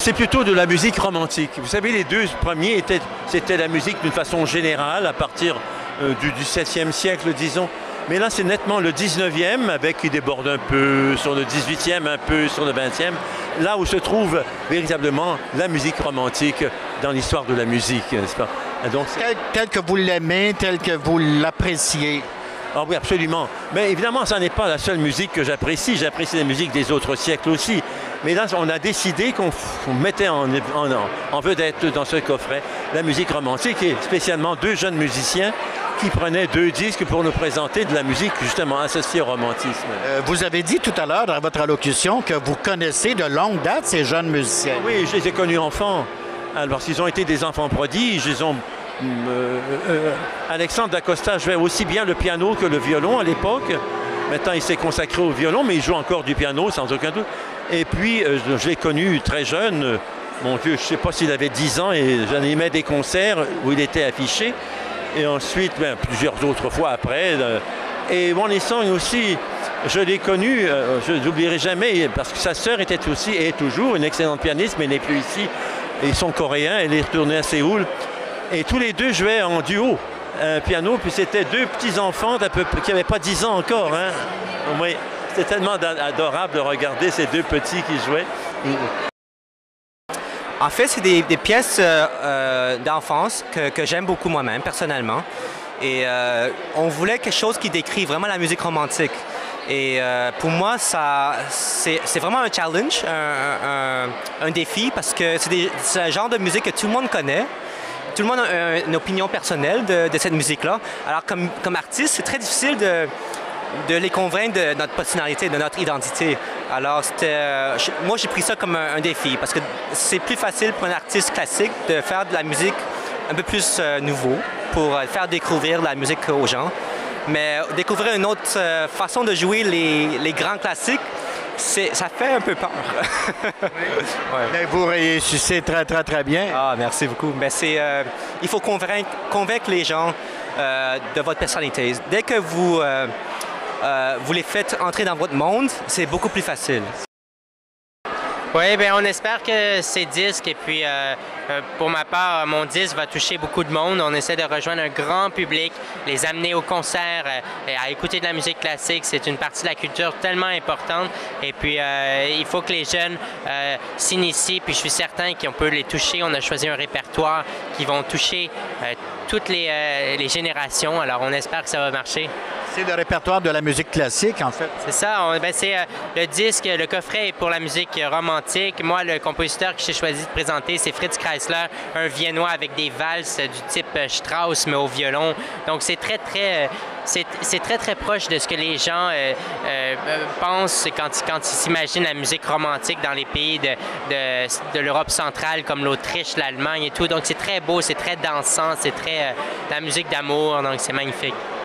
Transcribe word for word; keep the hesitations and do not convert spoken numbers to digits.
C'est plutôt de la musique romantique. Vous savez, les deux premiers étaient, c'était la musique d'une façon générale à partir euh, du, du septième siècle, disons. Mais là, c'est nettement le dix-neuvième, avec qui déborde un peu sur le dix-huitième, un peu sur le vingtième, là où se trouve véritablement la musique romantique dans l'histoire de la musique, n'est-ce pas? Donc, tel, tel que vous l'aimez, tel que vous l'appréciez. Ah oui, absolument. Mais évidemment, ça n'est pas la seule musique que j'apprécie. J'apprécie la musique des autres siècles aussi. Mais là, on a décidé qu'on mettait en, en, en vedette dans ce coffret la musique romantique et spécialement deux jeunes musiciens qui prenaient deux disques pour nous présenter de la musique justement associée au romantisme. Euh, vous avez dit tout à l'heure dans votre allocution que vous connaissez de longue date ces jeunes musiciens. Oui, je les ai connus enfants. Alors, s'ils ont été des enfants prodiges, ils ont... Euh, euh, Alexandre Dacosta jouait aussi bien le piano que le violon à l'époque. Maintenant, il s'est consacré au violon, mais il joue encore du piano sans aucun doute. Et puis, euh, je l'ai connu très jeune. Mon Dieu, je ne sais pas s'il avait dix ans et j'animais des concerts où il était affiché. Et ensuite, ben, plusieurs autres fois après. Euh, et Wally Song aussi, je l'ai connu, euh, je n'oublierai jamais, parce que sa sœur était aussi et est toujours une excellente pianiste, mais n'est plus ici. Et ils sont coréens, elle est retournée à Séoul. Et tous les deux jouaient en duo, un piano, puis c'était deux petits-enfants qui n'avaient pas dix ans encore. Hein. Oui, c'était tellement adorable de regarder ces deux petits qui jouaient. En fait, c'est des, des pièces euh, euh, d'enfance que, que j'aime beaucoup moi-même, personnellement. Et euh, on voulait quelque chose qui décrit vraiment la musique romantique. Et euh, pour moi, ça, c'est vraiment un challenge, un, un, un défi, parce que c'est un genre de musique que tout le monde connaît. Tout le monde a une opinion personnelle de, de cette musique-là. Alors, comme, comme artiste, c'est très difficile de, de les convaincre de notre personnalité, de notre identité. Alors, euh, moi, j'ai pris ça comme un, un défi parce que c'est plus facile pour un artiste classique de faire de la musique un peu plus euh, nouveau pour euh, faire découvrir la musique aux gens. Mais découvrir une autre euh, façon de jouer les, les grands classiques, ça fait un peu peur. Oui. Ouais. Mais vous réussissez très, très, très bien. Ah, merci beaucoup. Mais c'est, euh, il faut convaincre, convaincre les gens euh, de votre personnalité. Dès que vous, euh, euh, vous les faites entrer dans votre monde, c'est beaucoup plus facile. Oui, bien, on espère que ces disques, et puis euh, pour ma part, mon disque va toucher beaucoup de monde. On essaie de rejoindre un grand public, les amener au concert, euh, à écouter de la musique classique. C'est une partie de la culture tellement importante. Et puis, euh, il faut que les jeunes euh, s'initient, puis je suis certain qu'on peut les toucher. On a choisi un répertoire qui va toucher euh, toutes les, euh, les générations. Alors, on espère que ça va marcher. C'est le répertoire de la musique classique, en fait. C'est ça. Ben, c'est euh, le disque, le coffret est pour la musique romantique. Moi, le compositeur que j'ai choisi de présenter, c'est Fritz Kreisler, un Viennois avec des valses du type Strauss, mais au violon. Donc, c'est très, très... C'est très, très proche de ce que les gens euh, euh, pensent quand, quand ils s'imaginent la musique romantique dans les pays de, de, de l'Europe centrale, comme l'Autriche, l'Allemagne et tout. Donc, c'est très beau, c'est très dansant, c'est très euh, de la musique d'amour, donc c'est magnifique.